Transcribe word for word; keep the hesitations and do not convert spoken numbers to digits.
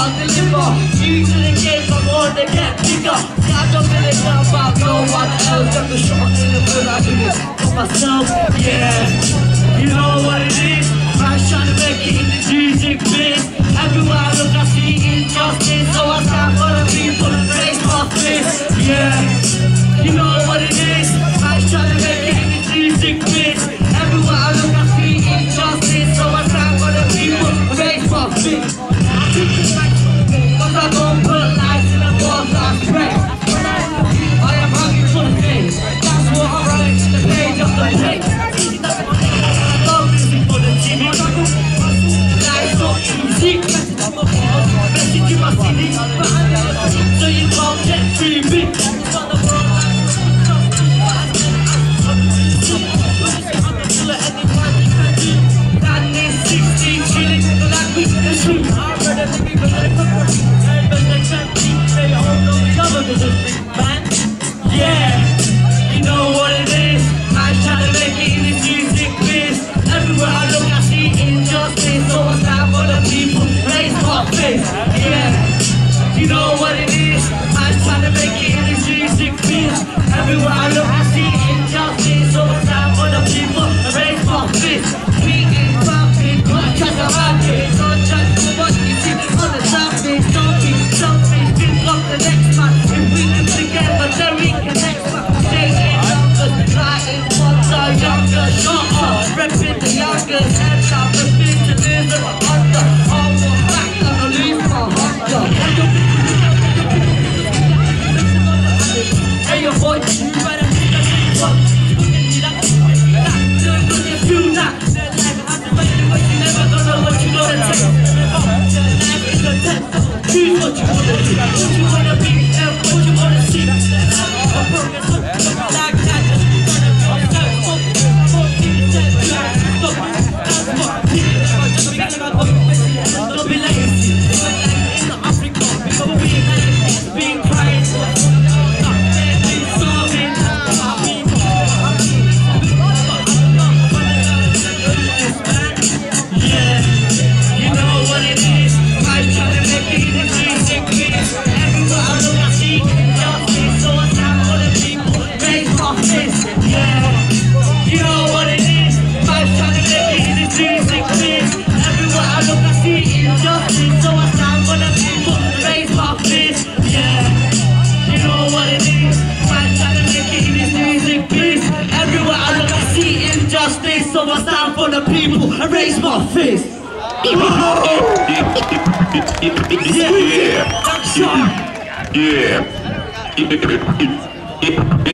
I'll deliver. New to the game, I'm on the get bigger. I don't really care about no one else. I'm the shot in the middle, I do this for myself, yeah. You know what it is? I'm trying to make it in the music biz. Everywhere I look, I see injustice. So I stand for the people, raise my fist, yeah. You know what it is? I'm trying to make it in the music biz. Everywhere I look, I see injustice. So I stand for the people, raise my fist. Cause I don't put lights in the walls, I pray. I am hungry for the things. That's what I'm writing to the page of the page. I'm music for the T V. Life's so easy. Message in my C D. So you won't get too big. That is sixteen chilling. Like we the shoot. I'm ready to be the but they can't keep they hold on the other man. Yeah, you know what it is. I'm trying to make it in this music biz. Everywhere I look, I see injustice. So I stand for the people, raise my face. Yeah, you know what it is. I'm trying to make it in this music biz. Everywhere I look, I see injustice. So I stand for the people, raise my fist. We ain't pumping, but cause I'm out here. Don't judge for what you see on the surface. Don't be selfish, think of the next man. If we live together, then we can next man. Stay in numbers, trying what's our younger. Shut up, repping the youngers. Heads up, refuse to lose them under. All one back, gonna lose my hunger. Hey yo boy, you better think of it. What? If you not, but you never gonna know what you gonna take. Life is a test. Choose what you wanna do. What you wanna be and what you wanna see. A progress look like that. Don't be lazy. In Africa, because we ain't being quiet. So I stand for the people and raise my fist. Yeah, Yeah. Yeah.